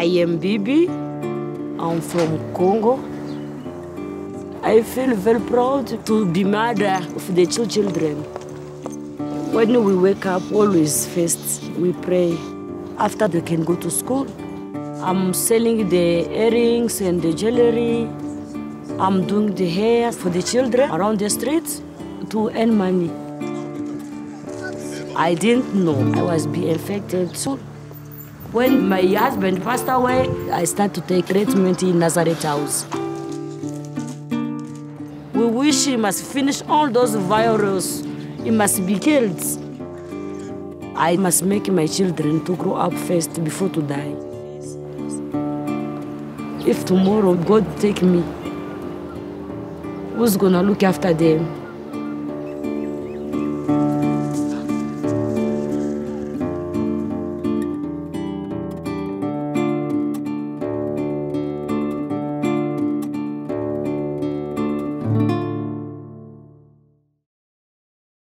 I am Bibi. I'm from Congo. I feel very proud to be mother of the two children. When we wake up, always first we pray. After they can go to school, I'm selling the earrings and the jewelry. I'm doing the hair for the children around the streets to earn money. I didn't know I was being infected soon. When my husband passed away, I started to take treatment in Nazareth House. We wish he must finish all those viruses. He must be killed. I must make my children to grow up first before to die. If tomorrow God take me, who's gonna look after them?